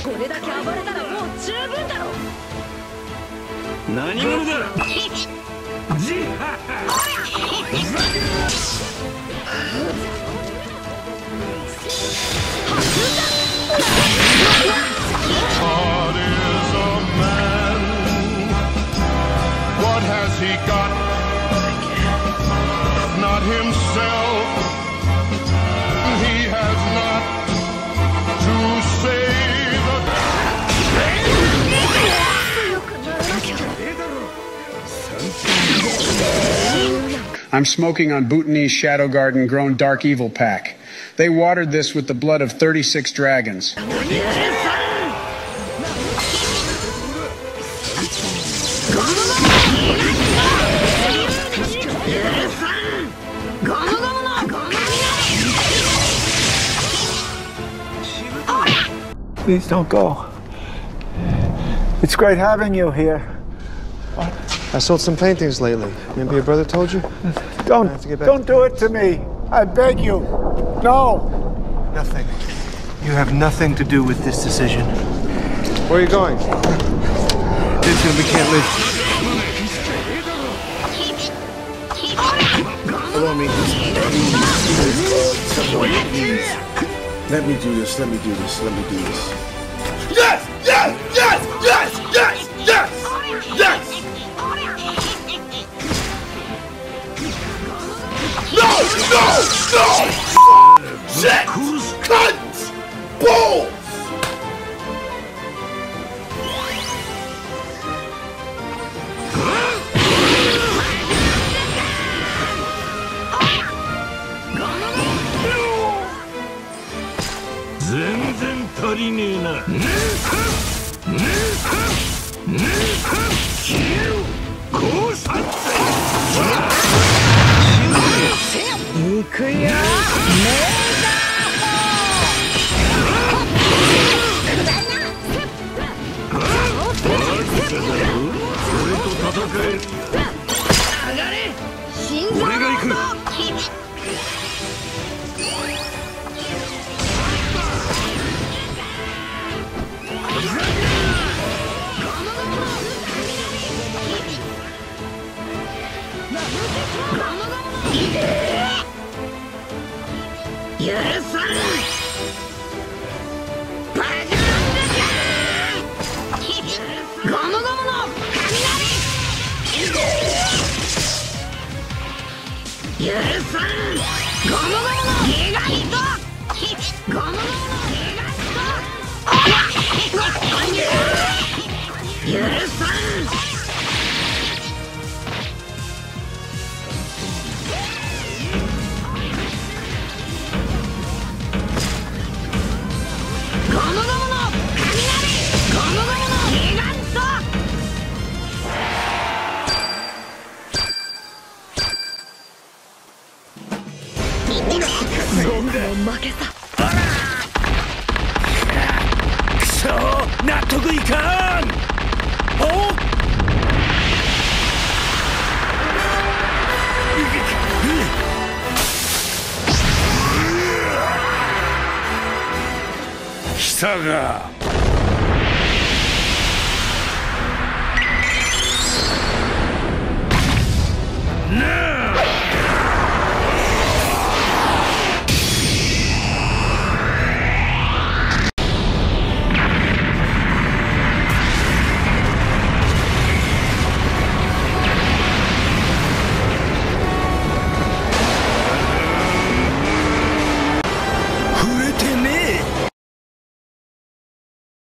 これだけ暴れたらもう十分だろ。 何者だ。 What is a man? What has he got? Not himself. He has not to save I'm smoking on Bhutanese Shadow Garden grown Dark Evil Pack. They watered this with the blood of 36 dragons. Please don't go. It's great having you here. I sold some paintings lately. Maybe your brother told you? Don't do it to me. I beg you. No. Nothing. You have nothing to do with this decision. Where are you going? We can't live. Allow me. Let me do this. Let me do this. Let me do this. Yes! Yes! Yes! Yes! Yes! Yes! Yes! No! No! No! Shit! Cunts! Balls! No!